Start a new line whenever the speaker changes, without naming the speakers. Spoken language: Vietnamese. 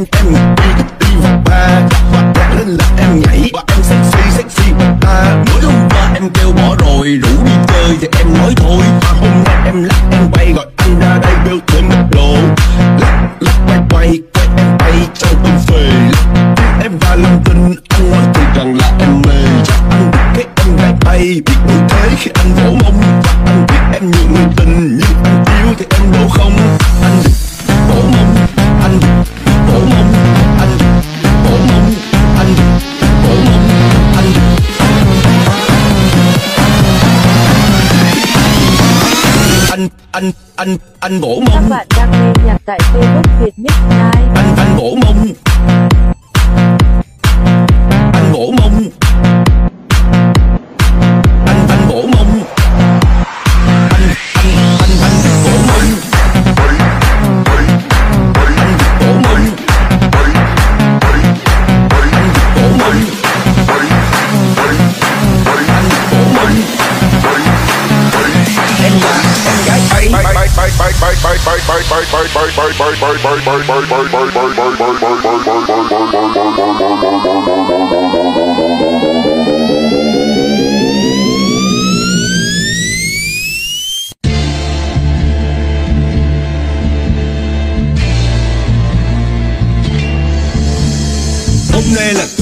đi vào ba và nhạc lên là em nhảy và em sexy ta. Mới hôm qua em kêu bỏ rồi, rủ đi chơi thì em nói thôi. Mà hôm nay em lắc em bay gọi anh ra đây bêu thêm một đồ. Lắc quay em bay trong tâm phê. Em và làm tình anh nói thì rằng là em mê. Chắc anh biết cái em gái bay biết đủ thế khi anh vỗ mông. Và anh biết em nhiều người tình nhưng anh yêu thì em đâu không. Anh vỗ mông, anh vỗ mông, anh vỗ mông, anh vỗ mông, anh vỗ mông.
Các bạn đang nghe nhạc tại Facebook Việt Mix Night.
Anh vỗ mông. Anh vỗ mông. Anh vỗ mông. Anh vỗ mông. Hôm nay là